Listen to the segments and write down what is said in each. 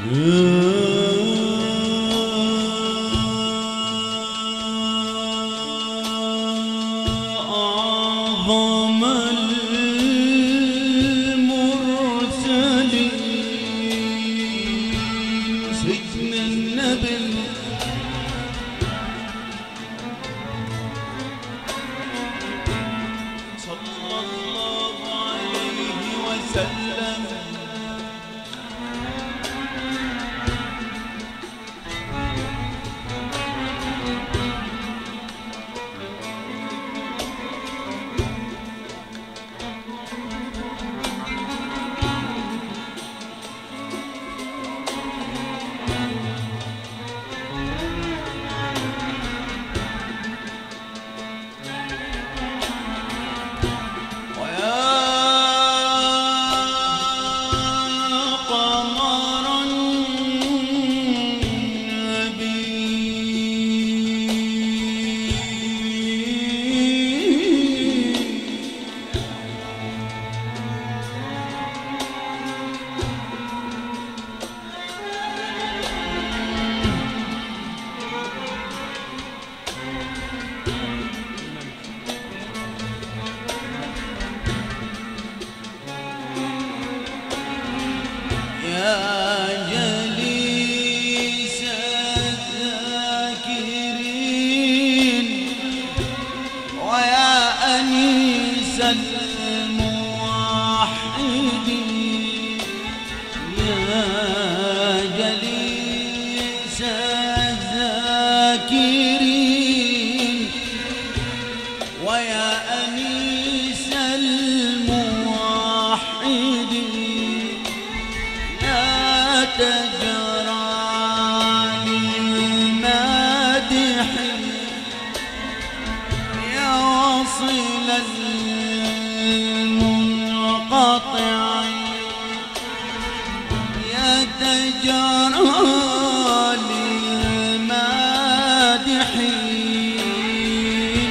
أعظم المرسلين سيدنا النبي صلى الله عليه وسلم. الموحدين يا جليس الذاكرين ويا أنيس الموحدين لا تجرى للمادحين يا واصل المنقطعين يا تجرى للمادحين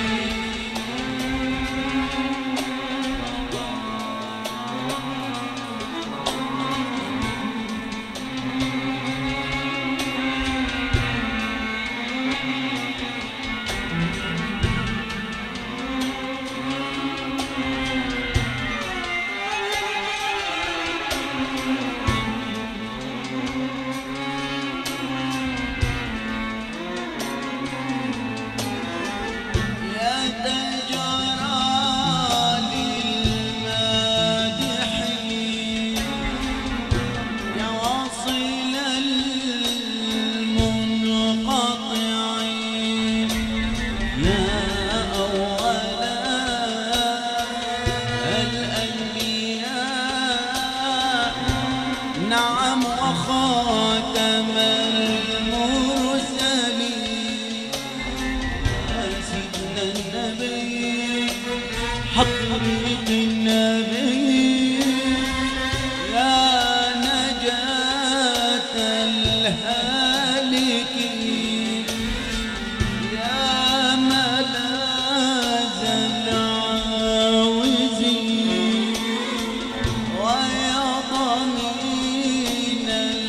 نعم وخاتم المرسلين يا سيدنا النبي حضرة النبي يا نجاة الهالكين يا ملاذ العاوزين ويا ضمين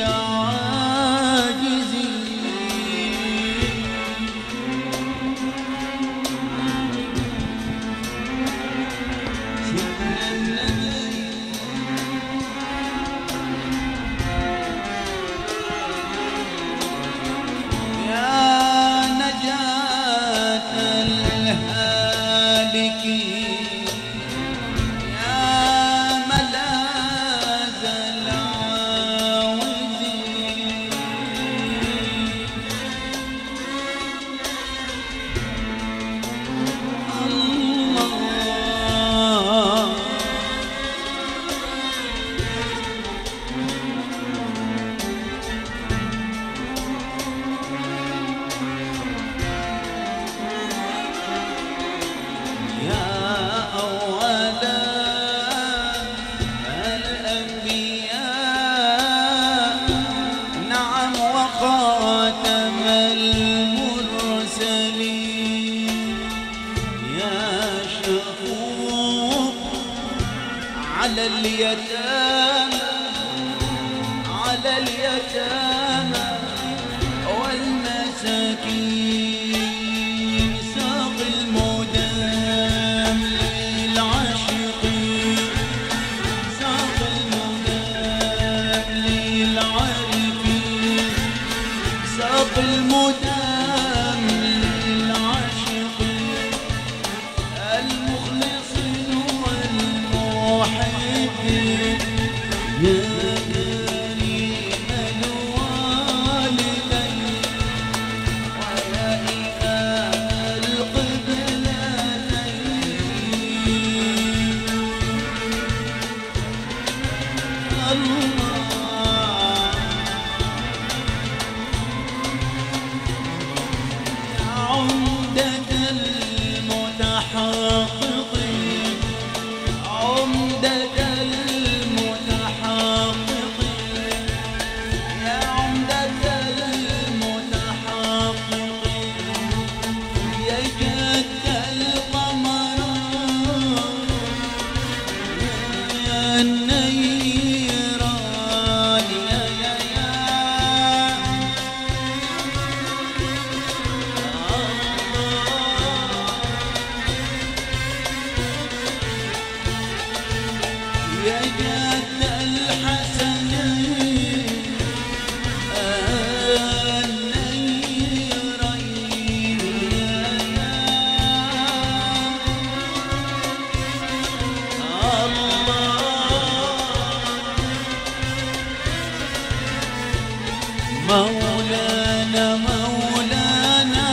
خاتم المرسلين يا شفوق على اليتامى المتحققين عمدة المتحققين يا عمدة المتحققين يا جد القمران يا النيران يا جد الحسنين النيرين مولانا مولانا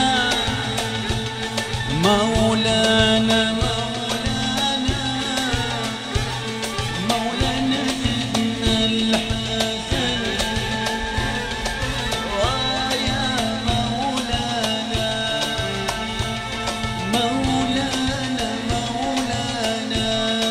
مولانا مولانا مولانا سيدنا الحسن ويا مولانا مولانا مولانا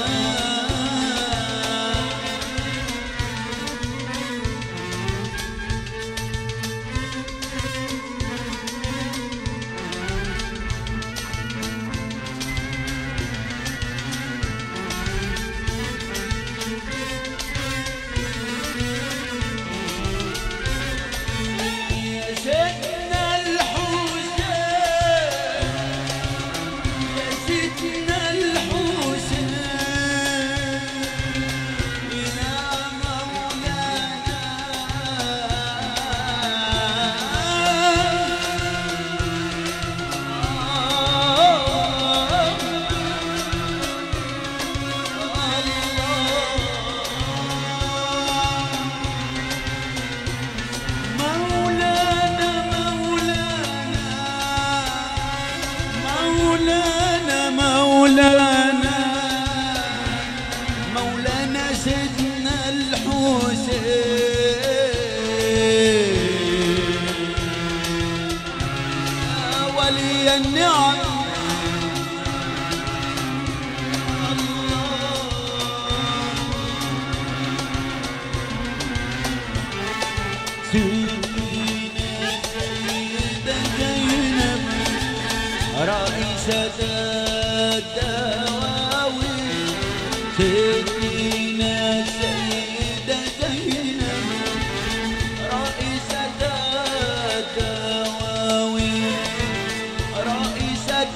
سيدنا الحسين يا سيدنا الحسين يا مولانا مولانا مولانا مولانا سيدنا الحسين يا ولي النعم سيدنا سيدة زينب رئيسة الدواوين سيدنا سيدة زينب رئيسة الدواوين رئيسة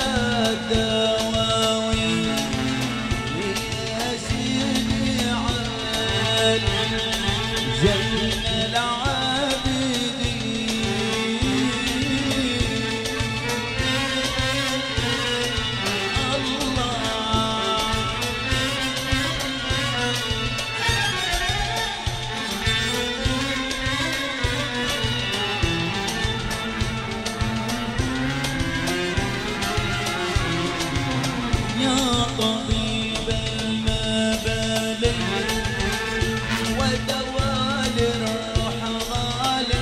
الدواوين يا سيدي علي زين يا طبيب المبالي ودواء الروح غالي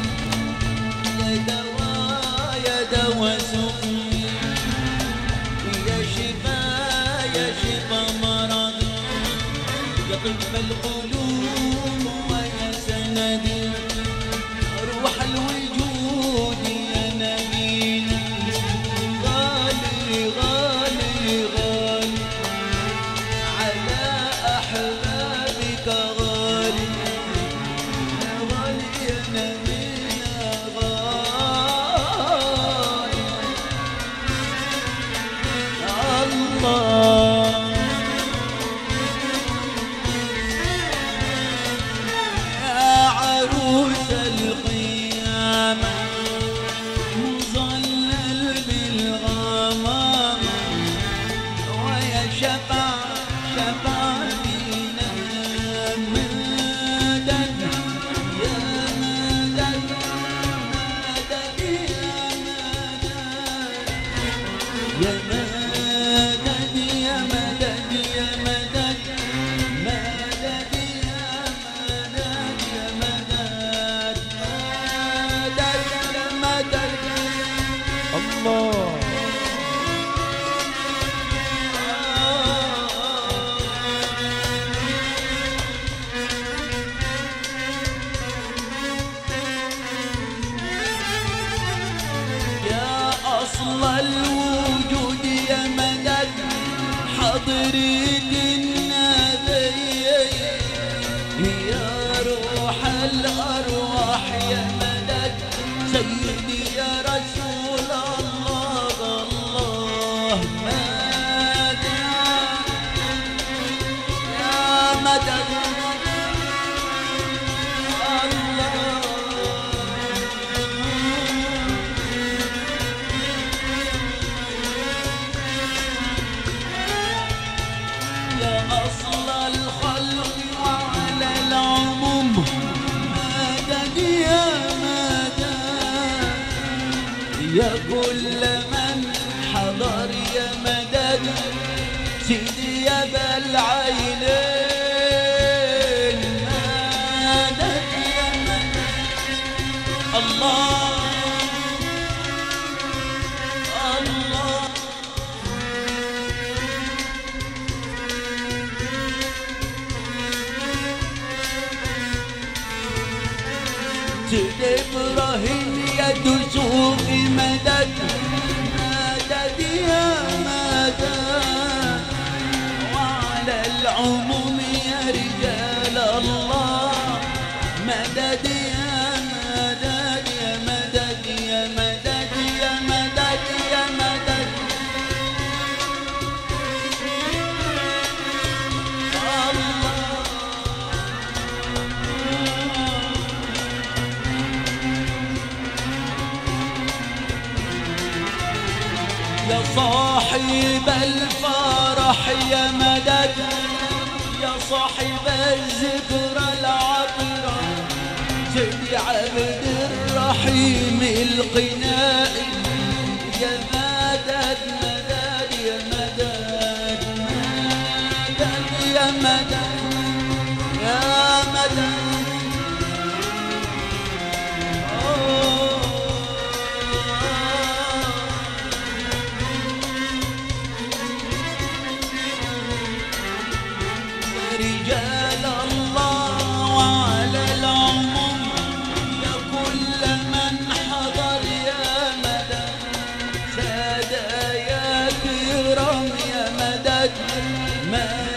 يا دواء سقمي يا شفا مرضي يا طب القلوب ويا سندي روح الوجود يا نبينا غالي غالي غالي على أحبابك غالي غالي يا نبينا غالي الله يا عروس القيامة مظلل بالغمام ويا شفاعتنا مدد يا مدد مدد يا مدد يا مدد يا تريد النبي يا روح الأرواح يا مدد سيدي يا رسول الله الله مدد يا مدد أصل الخلق وعلى العموم مدد يا مدد يا كل من حضر يا مدد سيدي يا بالعينين مدد يا مدد الله سيد إبراهيم يا دسوق مدد مدد يا مدد وعلى العموم يا رجال الله مدد يا مدد يا مدد يا مدد يا مدد يا مدد يا صاحب الفرح يا مدد يا صاحب الذكرى العطرة سيدي عبد الرحيم القنائي يا مدد مدد يا مدد مدد يا مدد يا مدد رجال الله وعلى العموم يا كل من حضر يا مدد سادة يا كرام يا مدد